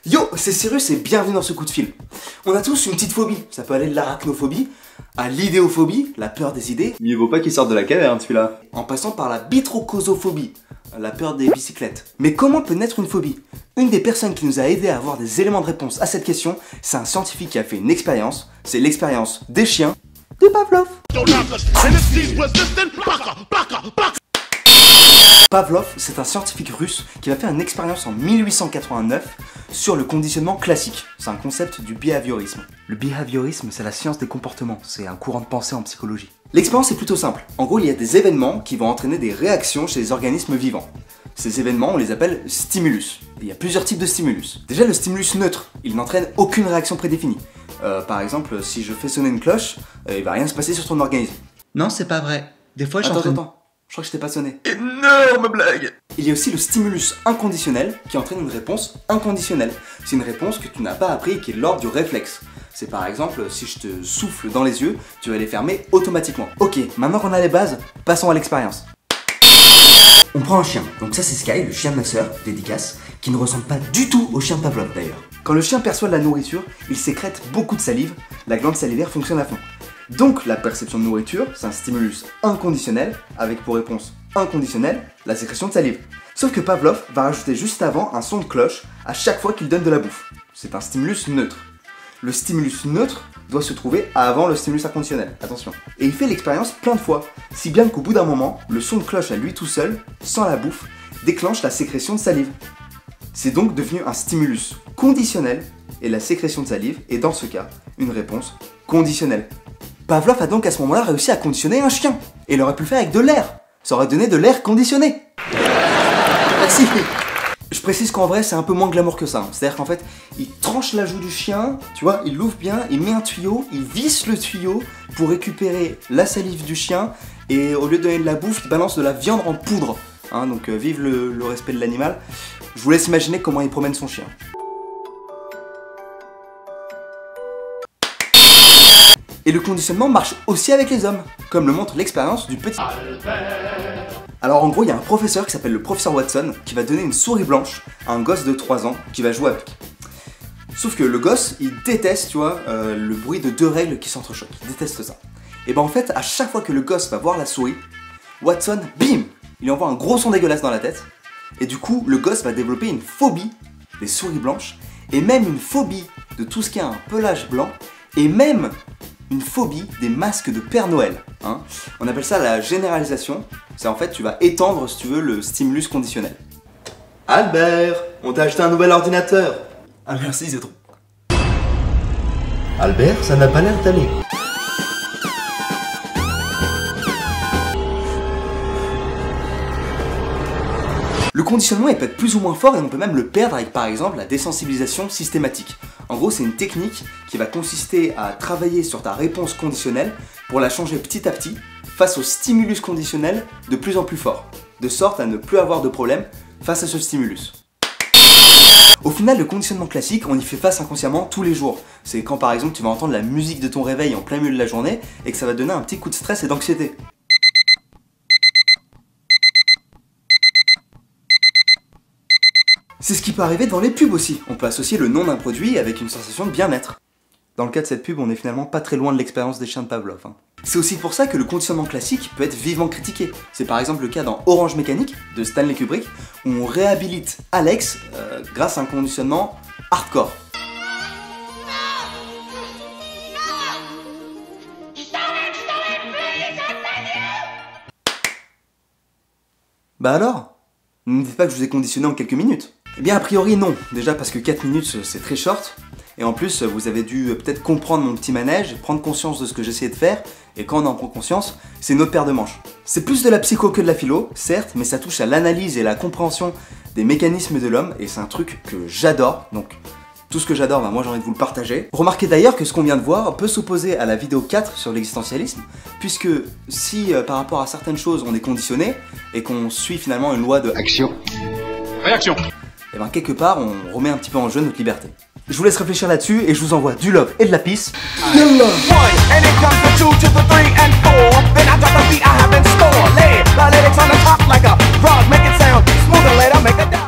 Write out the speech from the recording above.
Yo, c'est Cyrus et bienvenue dans ce coup de fil. On a tous une petite phobie, ça peut aller de l'arachnophobie à l'idéophobie, la peur des idées. Mieux vaut pas qu'il sorte de la caverne celui-là. En passant par la bitrocosophobie, la peur des bicyclettes. Mais comment peut naître une phobie? Une des personnes qui nous a aidé à avoir des éléments de réponse à cette question, c'est un scientifique qui a fait une expérience, c'est l'expérience des chiens de Pavlov. Pavlov, c'est un scientifique russe qui va faire une expérience en 1889 sur le conditionnement classique. C'est un concept du behaviorisme. Le behaviorisme, c'est la science des comportements, c'est un courant de pensée en psychologie. L'expérience est plutôt simple. En gros, il y a des événements qui vont entraîner des réactions chez les organismes vivants. Ces événements, on les appelle stimulus. Et il y a plusieurs types de stimulus. Déjà, le stimulus neutre, il n'entraîne aucune réaction prédéfinie. Par exemple, si je fais sonner une cloche, il va rien se passer sur ton organisme. Non, c'est pas vrai. Des fois, Attends, je crois que je t'ai pas sonné. Énorme blague. Il y a aussi le stimulus inconditionnel qui entraîne une réponse inconditionnelle. C'est une réponse que tu n'as pas appris et qui est de l'ordre du réflexe. C'est par exemple, si je te souffle dans les yeux, tu vas les fermer automatiquement. Ok, maintenant qu'on a les bases, passons à l'expérience. On prend un chien, donc ça c'est Sky, le chien de ma sœur, dédicace, qui ne ressemble pas du tout au chien de Pavlov d'ailleurs. Quand le chien perçoit de la nourriture, il sécrète beaucoup de salive, la glande salivaire fonctionne à fond. Donc la perception de nourriture, c'est un stimulus inconditionnel, avec pour réponse inconditionnelle la sécrétion de salive. Sauf que Pavlov va rajouter juste avant un son de cloche à chaque fois qu'il donne de la bouffe. C'est un stimulus neutre. Le stimulus neutre doit se trouver avant le stimulus inconditionnel, attention. Et il fait l'expérience plein de fois, si bien qu'au bout d'un moment, le son de cloche à lui tout seul, sans la bouffe, déclenche la sécrétion de salive. C'est donc devenu un stimulus conditionnel, et la sécrétion de salive est dans ce cas une réponse conditionnelle. Pavlov a donc à ce moment-là réussi à conditionner un chien, et il aurait pu le faire avec de l'air. Ça aurait donné de l'air conditionné. Merci. Je précise qu'en vrai c'est un peu moins glamour que ça. C'est-à-dire qu'en fait, il tranche la joue du chien, tu vois, il l'ouvre bien, il met un tuyau, il visse le tuyau pour récupérer la salive du chien, et au lieu de donner de la bouffe, il balance de la viande en poudre. Hein, donc vive le respect de l'animal. Je vous laisse imaginer comment il promène son chien. Et le conditionnement marche aussi avec les hommes, comme le montre l'expérience du petit Albert. Alors en gros, il y a un professeur qui s'appelle le professeur Watson qui va donner une souris blanche à un gosse de 3 ans qui va jouer avec. Sauf que le gosse, il déteste, tu vois, le bruit de deux règles qui s'entrechoquent. Il déteste ça. Et ben en fait, à chaque fois que le gosse va voir la souris, Watson, bim, il lui envoie un gros son dégueulasse dans la tête. Et du coup, le gosse va développer une phobie des souris blanches, et même une phobie de tout ce qui a un pelage blanc, et même une phobie des masques de Père Noël. Hein. On appelle ça la généralisation. C'est en fait, tu vas étendre, si tu veux, le stimulus conditionnel. Albert, on t'a acheté un nouvel ordinateur. Ah merci, c'est trop. Albert, ça n'a pas l'air d'aller. Le conditionnement il peut être plus ou moins fort et on peut même le perdre avec par exemple la désensibilisation systématique. En gros c'est une technique qui va consister à travailler sur ta réponse conditionnelle pour la changer petit à petit face au stimulus conditionnel de plus en plus fort, de sorte à ne plus avoir de problème face à ce stimulus. Au final, le conditionnement classique, on y fait face inconsciemment tous les jours. C'est quand par exemple tu vas entendre la musique de ton réveil en plein milieu de la journée et que ça va te donner un petit coup de stress et d'anxiété. C'est ce qui peut arriver devant les pubs aussi. On peut associer le nom d'un produit avec une sensation de bien-être. Dans le cas de cette pub, on est finalement pas très loin de l'expérience des chiens de Pavlov. Hein. C'est aussi pour ça que le conditionnement classique peut être vivement critiqué. C'est par exemple le cas dans Orange Mécanique de Stanley Kubrick, où on réhabilite Alex grâce à un conditionnement hardcore. Bah alors? Ne me dites pas que je vous ai conditionné en quelques minutes. Eh bien a priori non, déjà parce que 4 minutes c'est très short, et en plus vous avez dû peut-être comprendre mon petit manège, prendre conscience de ce que j'essayais de faire, et quand on en prend conscience, c'est notre paire de manches. C'est plus de la psycho que de la philo, certes, mais ça touche à l'analyse et la compréhension des mécanismes de l'homme, et c'est un truc que j'adore, donc tout ce que j'adore, bah moi j'ai envie de vous le partager. Remarquez d'ailleurs que ce qu'on vient de voir peut s'opposer à la vidéo 4 sur l'existentialisme, puisque si par rapport à certaines choses on est conditionné, et qu'on suit finalement une loi de action, réaction, et bien quelque part on remet un petit peu en jeu notre liberté. Je vous laisse réfléchir là-dessus et je vous envoie du love et de la peace. Yallah.